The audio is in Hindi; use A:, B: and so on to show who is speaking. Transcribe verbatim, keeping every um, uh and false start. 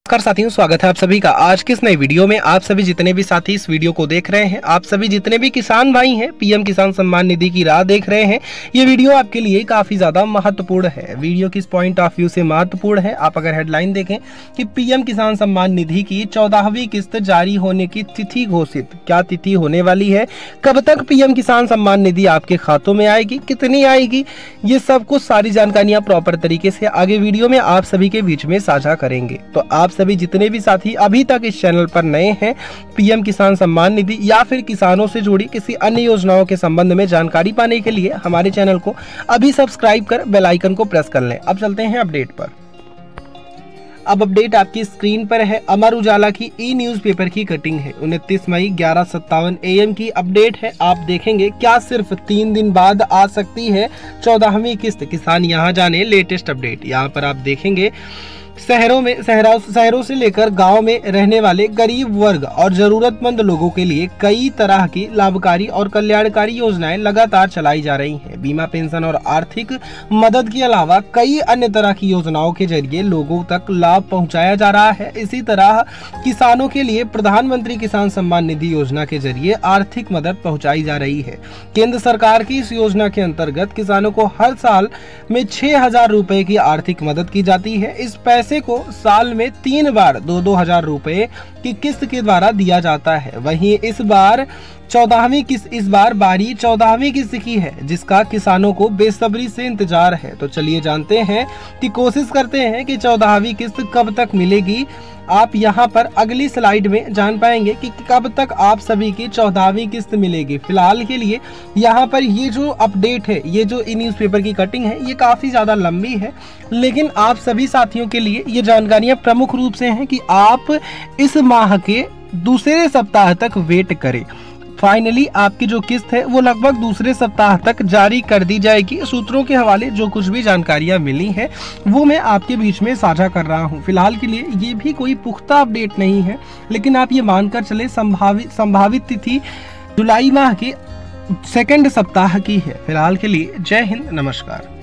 A: नमस्कार साथियों, स्वागत है आप सभी का आज के इस नए वीडियो में। आप सभी जितने भी साथी इस वीडियो को देख रहे हैं, आप सभी जितने भी किसान भाई हैं, पीएम किसान सम्मान निधि की राह देख रहे हैं, ये वीडियो आपके लिए काफी ज्यादा महत्वपूर्ण है। वीडियो किस पॉइंट ऑफ व्यू से महत्वपूर्ण है, आप अगर हेडलाइन देखें कि पीएम किसान सम्मान निधि की चौदहवीं किस्त जारी होने की तिथि घोषित, क्या तिथि होने वाली है, कब तक पीएम किसान सम्मान निधि आपके खातों में आएगी, कितनी आएगी, ये सब कुछ सारी जानकारियां प्रॉपर तरीके से आगे वीडियो में आप सभी के बीच में साझा करेंगे। तो आप सभी जितने भी साथी अभी तक इस चैनल पर नए हैं, पीएम किसान सम्मान निधि या फिर किसानों से जुड़ी किसी अन्य योजनाओं के संबंध में जानकारी पाने के लिए हमारे चैनल को अभी सब्सक्राइब कर बेल आइकन को प्रेस कर लें। अब चलते हैं अपडेट पर। अब अपडेट आपकी स्क्रीन पर है। अमर उजाला की ई न्यूज़पेपर की कटिंग है, उनतीस मई ग्यारह सत्तावन ए एम की अपडेट है। आप देखेंगे क्या सिर्फ तीन दिन बाद आ सकती है चौदहवीं किस्त, किसान यहाँ जाने लेटेस्ट अपडेट। यहाँ पर आप देखेंगे शहरों में शहरों शहरों से लेकर गांव में रहने वाले गरीब वर्ग और जरूरतमंद लोगों के लिए कई तरह की लाभकारी और कल्याणकारी योजनाएं लगातार चलाई जा रही हैं। बीमा, पेंशन और आर्थिक मदद के अलावा कई अन्य तरह की योजनाओं के जरिए लोगों तक लाभ पहुंचाया जा रहा है। इसी तरह किसानों के लिए प्रधानमंत्री किसान सम्मान निधि योजना के जरिए आर्थिक मदद पहुँचाई जा रही है। केंद्र सरकार की इस योजना के अंतर्गत किसानों को हर साल में छह हजार रुपए की आर्थिक मदद की जाती है। इस पैसे को साल में तीन बार दो दो हजार रुपए की किस्त के द्वारा दिया जाता है। वहीं इस बार चौदहवीं किस्त इस बार बारी चौदहवीं किस्त की है, जिसका किसानों को बेसब्री से इंतजार है। तो चलिए जानते हैं कि कोशिश करते हैं कि चौदहवीं किस्त कब तक मिलेगी। आप यहां पर अगली स्लाइड में जान पाएंगे कि कब तक आप सभी की चौदहवीं किस्त मिलेगी। फिलहाल के लिए यहां पर ये जो अपडेट है, ये जो ई न्यूज़पेपर की कटिंग है, ये काफी ज्यादा लंबी है, लेकिन आप सभी साथियों के लिए ये जानकारियां प्रमुख रूप से हैं कि आप इस माह के दूसरे सप्ताह तक वेट करें। फाइनली आपकी जो किस्त है वो लगभग दूसरे सप्ताह तक जारी कर दी जाएगी। सूत्रों के हवाले जो कुछ भी जानकारियां मिली हैं वो मैं आपके बीच में साझा कर रहा हूं। फिलहाल के लिए ये भी कोई पुख्ता अपडेट नहीं है, लेकिन आप ये मानकर चले संभावित संभावित तिथि जुलाई माह के सेकंड सप्ताह की है। फिलहाल के लिए जय हिंद, नमस्कार।